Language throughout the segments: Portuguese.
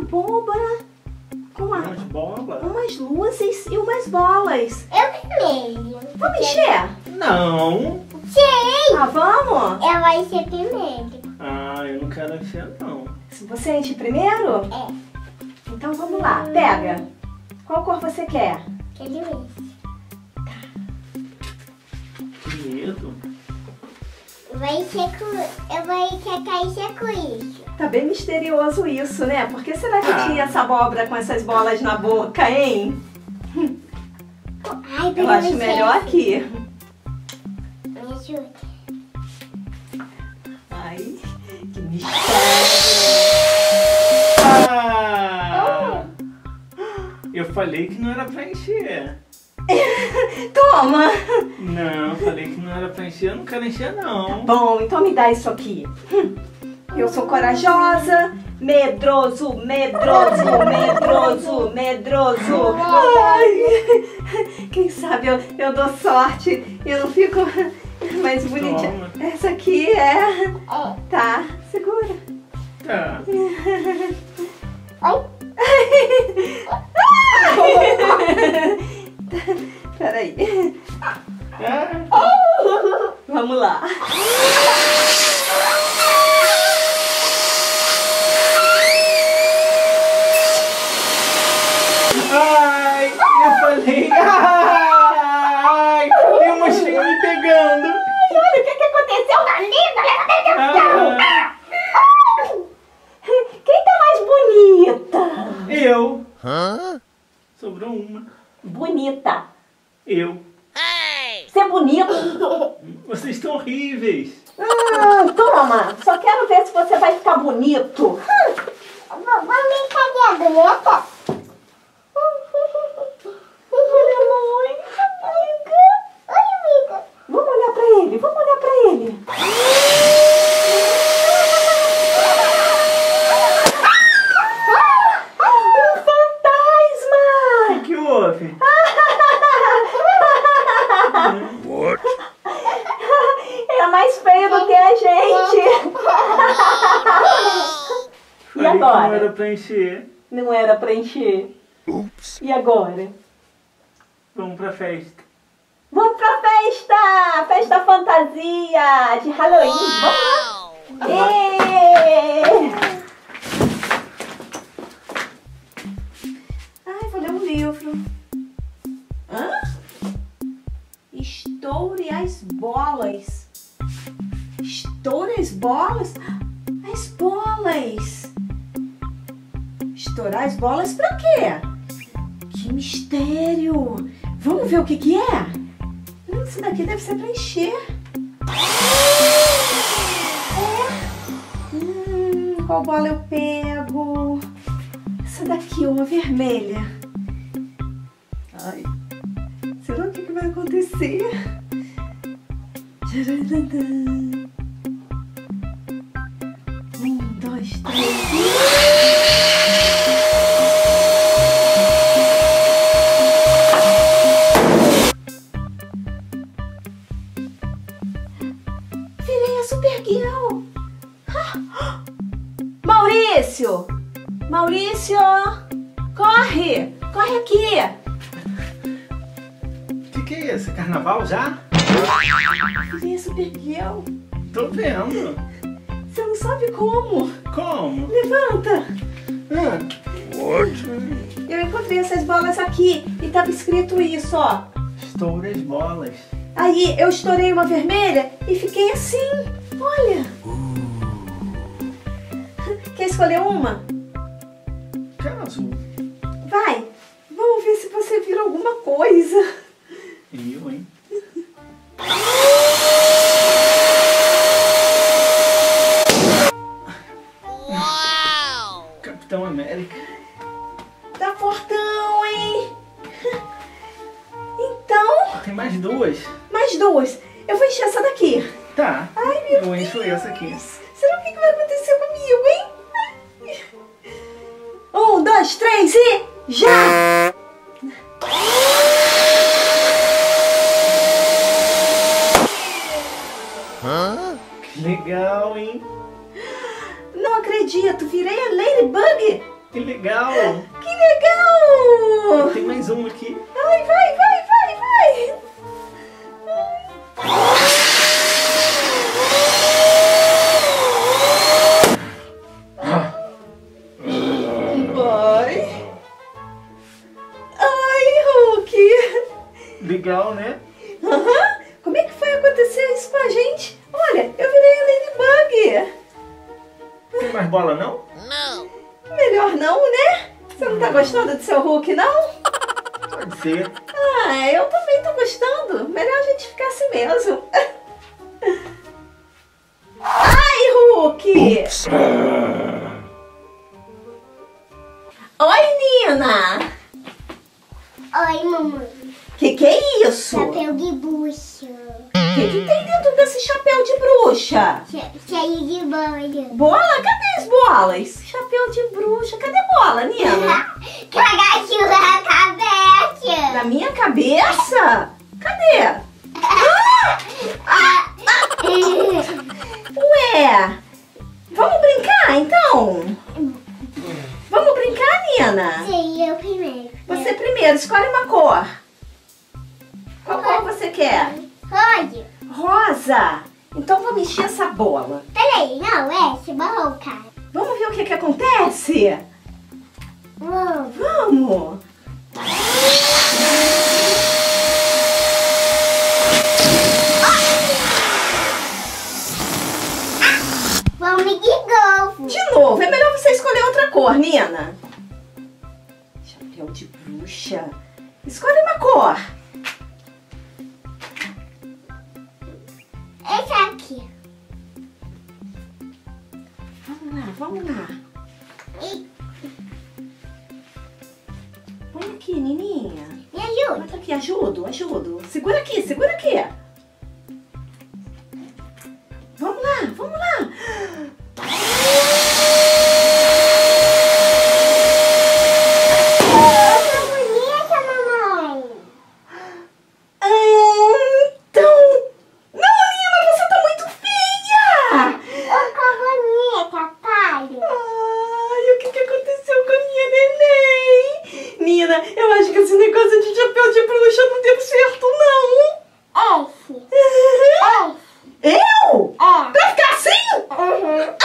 abóbora com Umas bolas? umas luzes e umas bolas. Vermelho. Vamos encher? Não. Sei. Ah, vamos? Ela vai ser vermelho. Ah, eu não quero encher, não. Você enche primeiro? É. Então vamos lá, pega. Qual cor você quer? Quer ver? Que medo. Vai ser com... Eu vou tentar encher com isso. Tá bem misterioso isso, né? Por que será que tinha essa abóbora com essas bolas na boca, hein? Ai, Eu acho melhor aqui. Me ajuda. Ai, que mistério. Ah! Eu falei que não era pra encher. Toma! Não, eu falei que não era pra encher. Eu não quero encher, não. Bom, então me dá isso aqui. Eu sou corajosa, medroso, medroso, medroso, medroso. Ai, quem sabe eu dou sorte e eu não fico mais bonitinha. Toma. Essa aqui é... Tá, segura. Tá. Oi? Peraí. Ah. Vamos lá. Ai, eu falei. Ai, tem um monstrinho me pegando. Olha o que aconteceu na linda. Ah, Quem tá mais bonita? eu. Sobrou uma. Bonita. Eu. Você é bonito. Vocês estão horríveis. Toma. Só quero ver se você vai ficar bonito. Vamos brincar de adulta? Olha, mãe. Oi, amiga. Vamos olhar pra ele. Vamos olhar pra ele. Um fantasma. O que houve? É mais feio do que a gente. E Falei que não agora? era pra encher. Não era pra encher. E agora? Vamos pra festa. Vamos pra festa! Festa fantasia de Halloween. Vamos lá! Ê! Ai, vou ler um livro. Hã? Estoure as bolas. Estoure as bolas? As bolas! Estourar as bolas pra quê? Que mistério! Vamos ver o que que é? Isso daqui deve ser pra encher. Qual bola eu pego? Essa daqui, uma vermelha. Ai, será que vai acontecer? Tcharadadã. 1, 2, 3. Virei a Supergirl. Maurício! Maurício! Corre! Corre aqui! O que é isso? Carnaval já? Virei a Supergirl. Tô vendo. Você não sabe como. Como? Levanta! Ah, Eu encontrei essas bolas aqui e tava escrito isso, ó. estoura as bolas. Aí eu estourei uma vermelha e fiquei assim. Olha! Quer escolher uma? Quero azul. Vai! Vamos ver se você vira alguma coisa. Eu, hein? Capitão América. Tá fortão, hein? Então, Tem mais duas. mais duas. Eu vou encher essa daqui. Tá. Ai, meu Eu encho Deus. essa aqui. Será que vai acontecer comigo, hein? 1, 2, 3 e já! Que legal, hein? Não acredito, virei a Ladybug. Que legal! Que legal! Tem mais um aqui. Ai, vai, vai, vai, vai! Vai! Ai, Hulk! Legal, né? Aham! Como é que foi acontecer isso com a gente? Olha, eu virei a Ladybug! Tem mais bola, não? Melhor não, né? Você não tá gostando do seu Hulk, não? Pode ser. Ah, eu também tô gostando. Melhor a gente ficar assim mesmo. Ai, Hulk! Oi, Nina! Oi, mamãe. Que é isso? Chapéu de bruxa. O que tem dentro desse chapéu de bruxa? Cheio de bolha. Bola? Cadê as bolas? Chapéu de bruxa. Cadê bola, Nina? Cagaço na cabeça. Na minha cabeça? Cadê? Ué, vamos brincar então? Vamos brincar, Nina? Sim, eu primeiro. Você primeiro, escolhe uma cor. Qual cor você quer? Pode. Rosa. Então vamos encher essa bola. Peraí, não, é marrom, cara. Vamos ver o que acontece? Vamos. Vamos de novo. De novo, é melhor você escolher outra cor, Nina. Chapéu de bruxa. Escolhe uma cor. Esse aqui. Vamos lá, vamos lá. E Põe aqui, Nininha. me ajuda. Bota aqui, ajudo. Segura aqui, segura aqui. Vamos lá, vamos lá. Tá bonita, mamãe. Então... Não, Nina, você tá muito feia. Tá bonita, pai. Ai, o que aconteceu com a minha neném? Nina, eu acho que esse negócio de chapéu de bruxa não deu certo, não. Esse. Eu? É. Pra ficar assim? Uhum.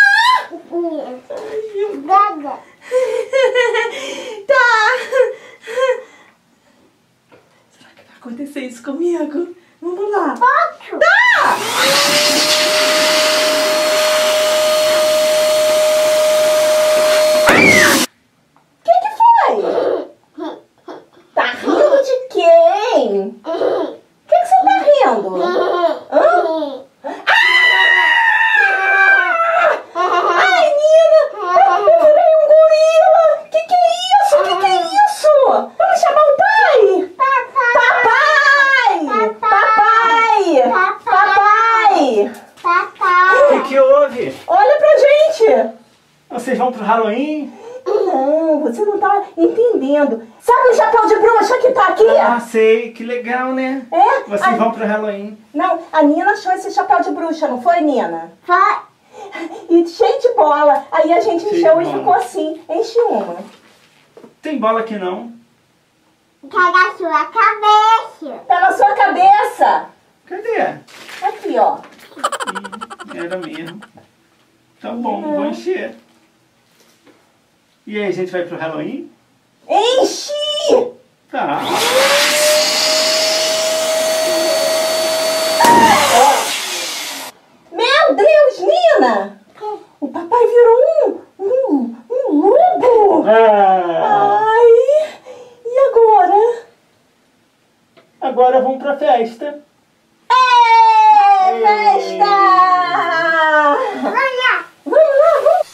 Ai, eu... Gaga. Tá. Será que vai acontecer isso comigo? Vamos lá. Posso? Tá! Que foi? Tá rindo de quem? Que você tá rindo? Hã? Ai, Nina! Eu virei um gorila! Que é isso? Que é isso? Vamos chamar o pai? Papai! Papai! Papai! Papai. O que houve? Olha pra gente! Vocês vão pro Halloween? Não, você não tá entendendo. Sabe o chapéu de bruxa que tá aqui? Ah, sei. Que legal, né? É? Vocês vão pro Halloween. Não, a Nina achou esse chapéu de bruxa, não foi, Nina? Foi. E cheio de bola. Aí a gente Cheio encheu de e bola. ficou assim. Enche uma. Tem bola aqui não. Cagaço na cabeça. Tá na sua cabeça. Cadê? Aqui, ó. Era mesmo. Tá bom, vou encher. E aí, a gente vai pro Halloween? Enche! Tá. Meu Deus, Nina! O papai virou um lobo! Ah, Ai! E agora? agora vamos pra festa. É Ei! festa! Olha. Vamos lá, vamos!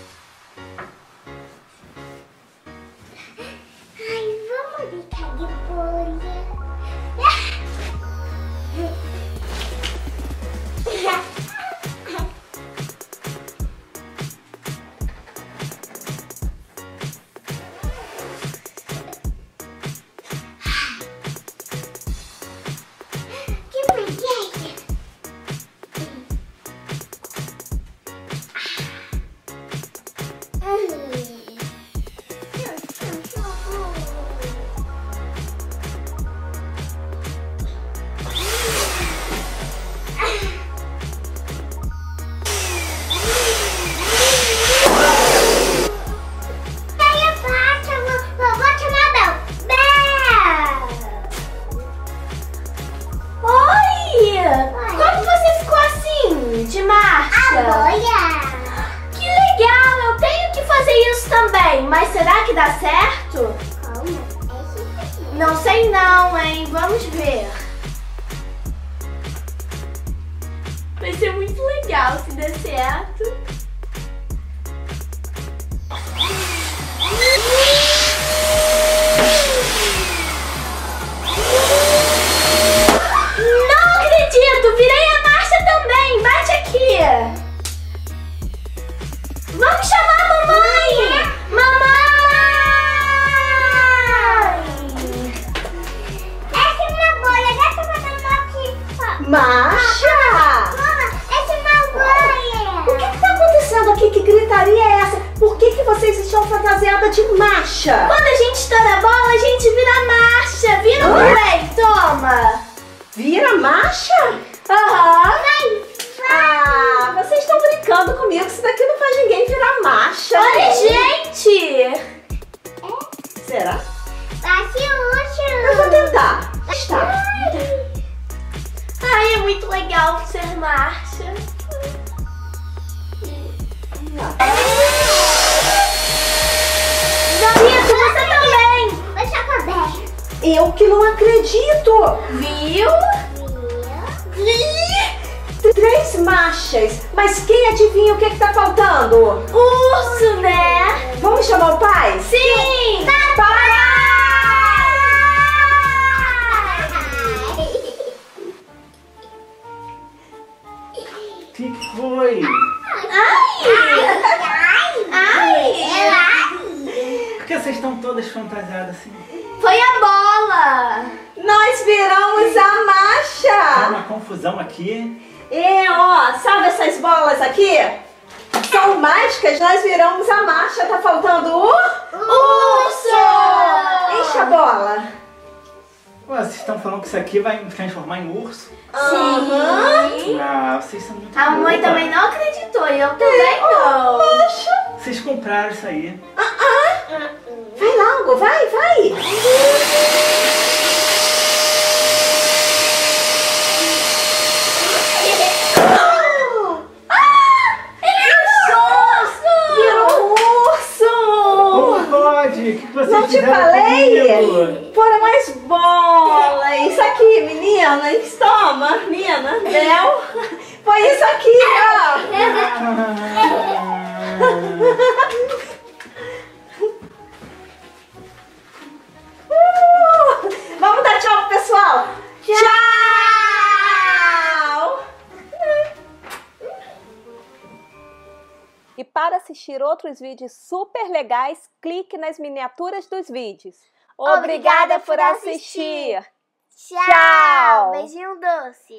Ai, vamos brincar de bolha. dar certo? Como? Não sei não, hein? Vamos ver. Vai ser muito legal se der certo. Não acredito! Virei a marcha também! Bate aqui! Vamos chamar a mamãe! Mamãe! Essa é uma bolha, deixa eu botar aqui. Marcha! Mama, essa é uma bolha. O que está acontecendo aqui? Que gritaria é essa? Por que vocês estão fantasiadas de marcha? Quando a gente estoura a bola, a gente vira marcha! Vira o play, toma! Vira marcha? Aham! Ah, vocês estão brincando comigo. Isso daqui não faz ninguém virar marcha. Olha, gente! Será? Bate Eu vou útil. tentar. Está. Ai, é muito legal ser marcha. Isso, você também! Deixa eu ver. Eu que não acredito. Viu? 3 marchas. Mas quem adivinha o que está faltando? Urso, né? Vamos chamar o pai? Sim! O que foi? Por que vocês estão todas fantasiadas assim? Foi a bola! Nós viramos a Tá marcha. uma confusão aqui. Ó, sabe essas bolas aqui? São mágicas, nós viramos a marcha. Tá faltando o Urso! Enche a bola. Ué, vocês estão falando que isso aqui vai me transformar em urso? Sim! Ah, vocês são muito A mamãe boba. também não acreditou e eu também não. Poxa. Vocês compraram isso aí. Vai logo, vai. Virou um urso. Como pode? O que vocês Não te fizeram falei? comigo? Foram mais bolas. Isso aqui, meninas. Toma, menina. Bel. Foi isso aqui, ó. Vamos dar tchau pro pessoal. Tchau. E para assistir outros vídeos super legais, clique nas miniaturas dos vídeos. Obrigada por assistir. Tchau. Beijinho doce.